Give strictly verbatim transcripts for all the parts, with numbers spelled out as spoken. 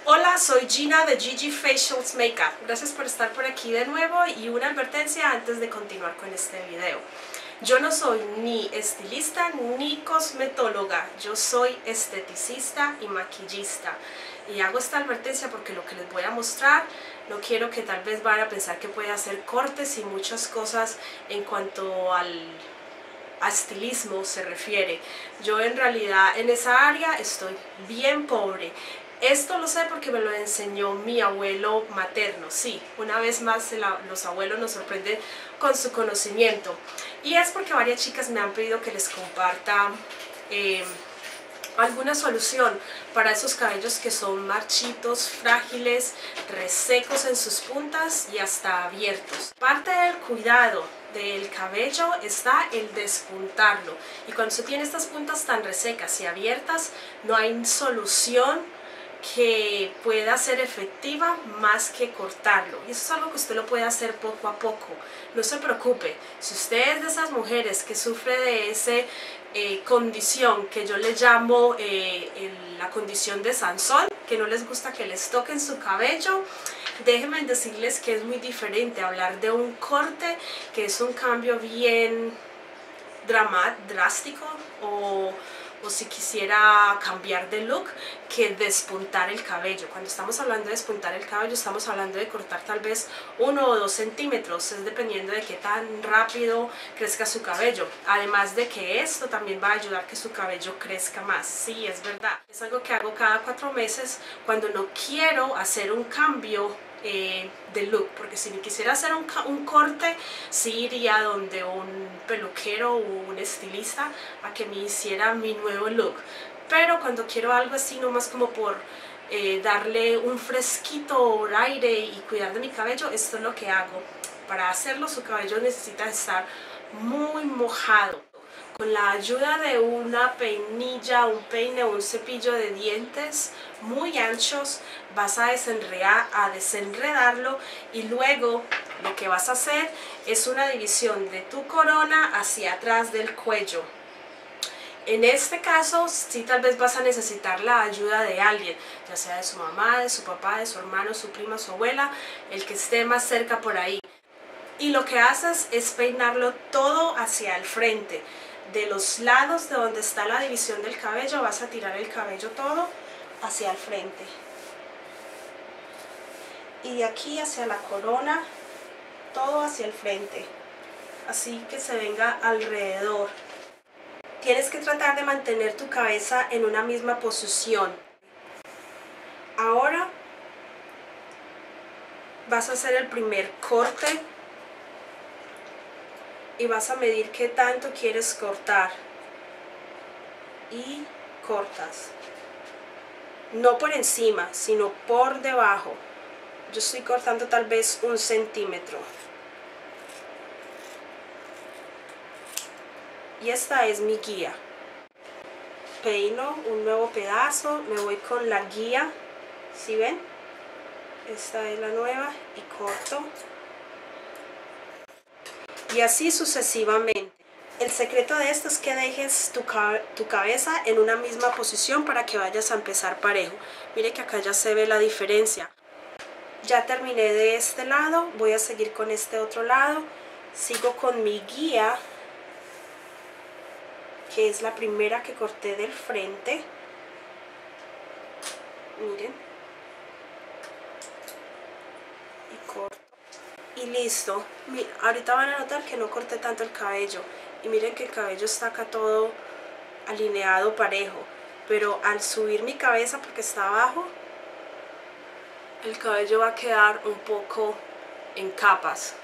Hola, soy Gina de Gigi Facials Makeup. Gracias por estar por aquí de nuevo y una advertencia antes de continuar con este video. Yo no soy ni estilista ni cosmetóloga, yo soy esteticista y maquillista. Y hago esta advertencia porque lo que les voy a mostrar, no quiero que tal vez vayan a pensar que puede hacer cortes y muchas cosas en cuanto al a estilismo se refiere. Yo en realidad en esa área estoy bien pobre. Esto lo sé porque me lo enseñó mi abuelo materno. Sí, una vez más la, los abuelos nos sorprenden con su conocimiento. Y es porque varias chicas me han pedido que les comparta eh, alguna solución para esos cabellos que son marchitos, frágiles, resecos en sus puntas y hasta abiertos. Parte del cuidado del cabello está el despuntarlo. Y cuando se tiene estas puntas tan resecas y abiertas, no hay solución que pueda ser efectiva más que cortarlo, y eso es algo que usted lo puede hacer poco a poco. No se preocupe, si usted es de esas mujeres que sufre de esa eh, condición que yo le llamo eh, el, la condición de Sansón, que no les gusta que les toquen su cabello, déjenme decirles que es muy diferente hablar de un corte, que es un cambio bien dramático, drástico, o o si quisiera cambiar de look, que despuntar el cabello. Cuando estamos hablando de despuntar el cabello, estamos hablando de cortar tal vez uno o dos centímetros, es dependiendo de qué tan rápido crezca su cabello. Además de que esto también va a ayudar a que su cabello crezca más. Sí, es verdad. Es algo que hago cada cuatro meses cuando no quiero hacer un cambio Eh, de look, porque si me quisiera hacer un, un corte, sí iría donde un peluquero o un estilista a que me hiciera mi nuevo look. Pero cuando quiero algo así, nomás como por eh, darle un fresquito aire y cuidar de mi cabello, esto es lo que hago. Para hacerlo, su cabello necesita estar muy mojado. Con la ayuda de una peinilla, un peine o un cepillo de dientes muy anchos, vas a desenredar, a desenredarlo, y luego lo que vas a hacer es una división de tu corona hacia atrás del cuello. En este caso, sí, tal vez vas a necesitar la ayuda de alguien, ya sea de su mamá, de su papá, de su hermano, su prima, su abuela, el que esté más cerca por ahí. Y lo que haces es peinarlo todo hacia el frente. De los lados de donde está la división del cabello, vas a tirar el cabello todo hacia el frente. Y de aquí hacia la corona, todo hacia el frente. Así que se venga alrededor. Tienes que tratar de mantener tu cabeza en una misma posición. Ahora vas a hacer el primer corte y vas a medir qué tanto quieres cortar y cortas, no por encima sino por debajo. Yo estoy cortando tal vez un centímetro y esta es mi guía. Peino un nuevo pedazo, me voy con la guía, ¿sí ven? Esta es la nueva y corto. Y así sucesivamente. El secreto de esto es que dejes tu, tu cabeza en una misma posición para que vayas a empezar parejo. Mire que acá ya se ve la diferencia. Ya terminé de este lado, voy a seguir con este otro lado. Sigo con mi guía, que es la primera que corté del frente. Miren. Y corto. Y listo. Mira, ahorita van a notar que no corté tanto el cabello. Y miren que el cabello está acá todo alineado, parejo. Pero al subir mi cabeza, porque está abajo, el cabello va a quedar un poco en capas.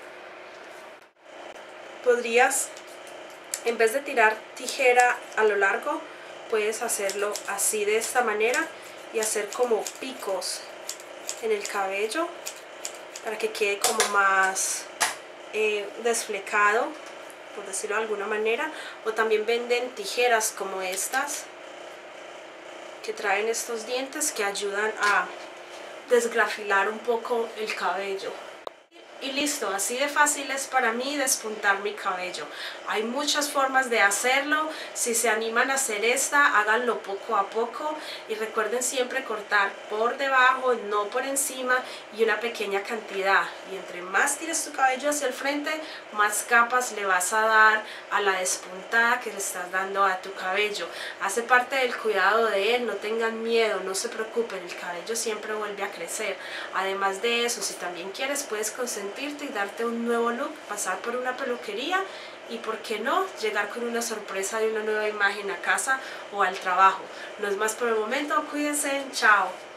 Podrías, en vez de tirar tijera a lo largo, puedes hacerlo así, de esta manera, y hacer como picos en el cabello, para que quede como más eh, desflecado, por decirlo de alguna manera. O también venden tijeras como estas, que traen estos dientes que ayudan a desgrafilar un poco el cabello. Y listo, así de fácil es para mí despuntar mi cabello. Hay muchas formas de hacerlo. Si se animan a hacer esta, háganlo poco a poco y recuerden siempre cortar por debajo, no por encima, y una pequeña cantidad. Y entre más tires tu cabello hacia el frente, más capas le vas a dar a la despuntada que le estás dando a tu cabello. Hace parte del cuidado de él, no tengan miedo, no se preocupen, el cabello siempre vuelve a crecer. Además de eso, si también quieres, puedes consentirte y darte un nuevo look, pasar por una peluquería y, por qué no, llegar con una sorpresa de una nueva imagen a casa o al trabajo. No es más por el momento, cuídense, chao.